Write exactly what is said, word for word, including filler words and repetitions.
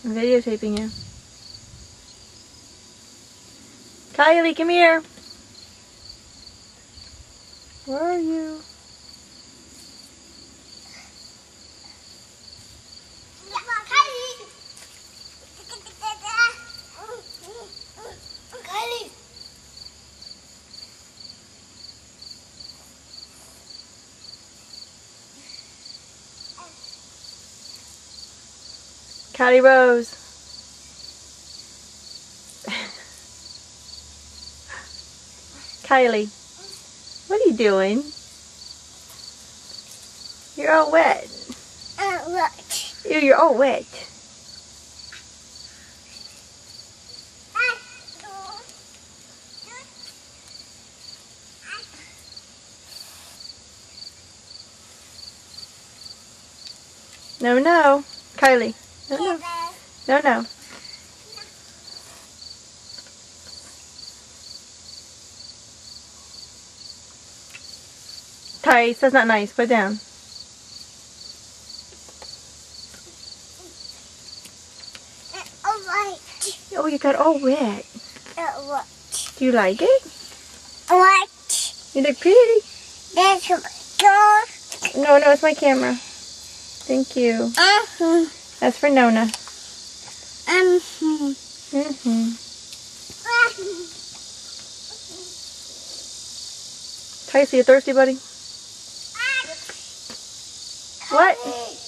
I'm videotaping you. Kylie, come here. Where are you? Kylie Rose. Kylie, what are you doing? You're all wet. Uh, what? Ew, you're all wet. No, no. Kylie. No, no. No, no. Theis, that's not nice. Put it down. Oh, you got all wet. Do you like it? What? You look pretty. That's door. No, no, it's my camera. Thank you. Uh-huh. That's for Nona. Mm-hmm. Mm-hmm. Theis, are you thirsty, buddy? What?